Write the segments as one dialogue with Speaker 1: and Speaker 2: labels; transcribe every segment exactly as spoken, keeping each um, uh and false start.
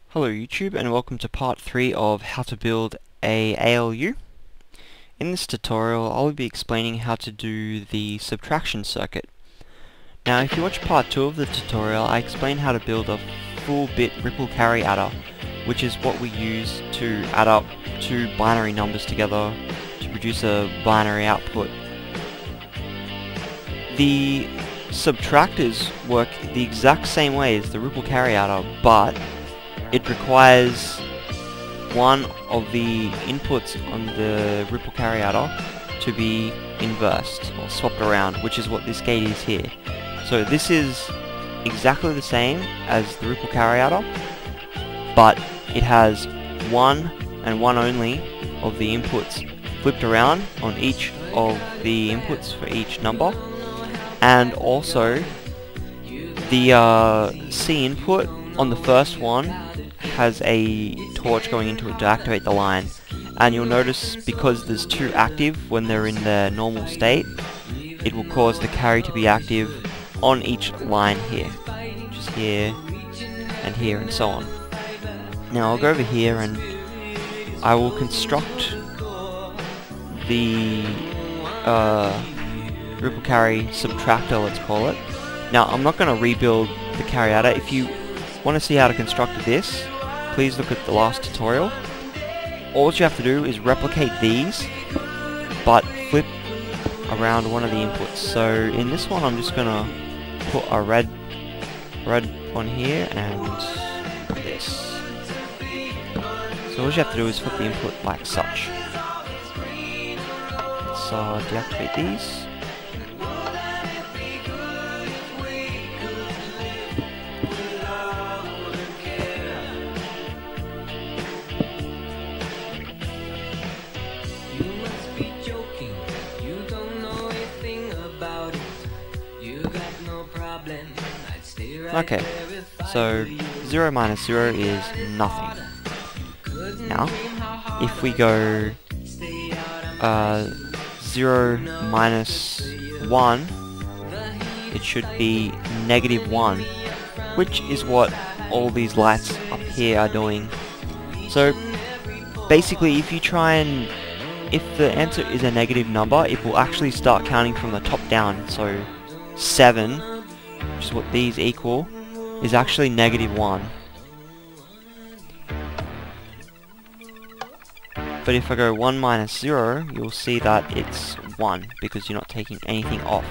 Speaker 1: Hello YouTube, and welcome to part three of how to build a A L U. In this tutorial I'll be explaining how to do the subtraction circuit. Now if you watch part two of the tutorial, I explain how to build a full bit ripple carry adder, which is what we use to add up two binary numbers together to produce a binary output. The subtractors work the exact same way as the ripple carry adder, but it requires one of the inputs on the ripple carry adder to be inversed or swapped around, which is what this gate is here. So this is exactly the same as the ripple carry adder, but it has one and one only of the inputs flipped around on each of the inputs for each number, and also the uh, C input on the first one has a torch going into it to activate the line, and you'll notice because there's two active when they're in their normal state, it will cause the carry to be active on each line here, which is here and here and so on. Now I'll go over here and I will construct the uh, ripple carry subtractor, let's call it. Now I'm not going to rebuild the carry adder. If you want to see how to construct this, please look at the last tutorial. All you have to do is replicate these, but flip around one of the inputs. So in this one I'm just going to put a red red one here and this. So all you have to do is flip the input like such. So deactivate these. Okay, so zero minus zero is nothing. Now, if we go uh, zero minus one, it should be negative one, which is what all these lights up here are doing. So, basically, if you try and, if the answer is a negative number, it will actually start counting from the top down. So, seven, which is what these equal, is actually negative one. But if I go one minus zero, you'll see that it's one, because you're not taking anything off.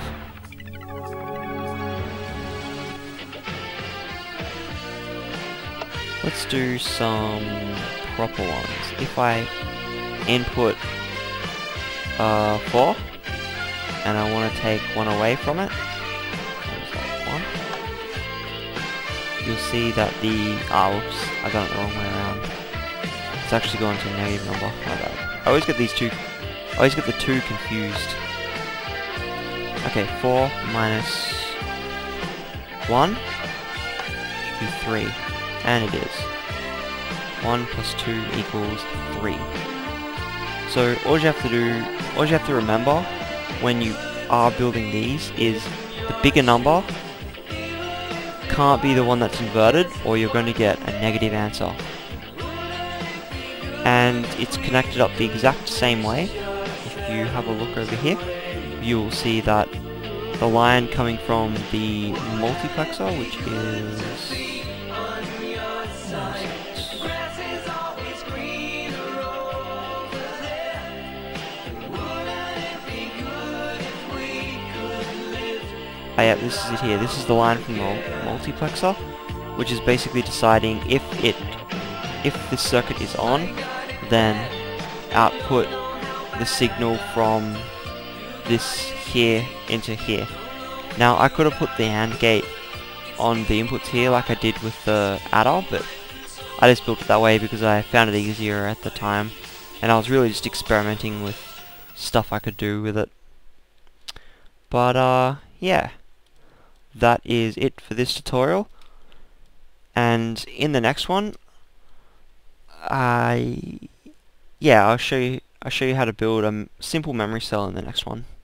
Speaker 1: Let's do some proper ones. If I input uh, four, and I want to take one away from it, you'll see that the, ah, whoops, I got it the wrong way around. It's actually going to a negative number. My bad. I always get these two, I always get the two confused. Okay, four minus one should be three, and it is. one plus two equals three. So all you have to do, all you have to remember when you are building these is the bigger number can't be the one that's inverted, or you're going to get a negative answer. And it's connected up the exact same way. If you have a look over here, you'll see that the line coming from the multiplexer, which is Oh yeah, this is it here. This is the line from the multiplexer, which is basically deciding if it, if this circuit is on, then output the signal from this here into here. Now I could have put the AND gate on the inputs here like I did with the adder, but I just built it that way because I found it easier at the time, and I was really just experimenting with stuff I could do with it. But uh, yeah. That is it for this tutorial, and in the next one, I yeah I'll show you I'll show you how to build a simple memory cell in the next one.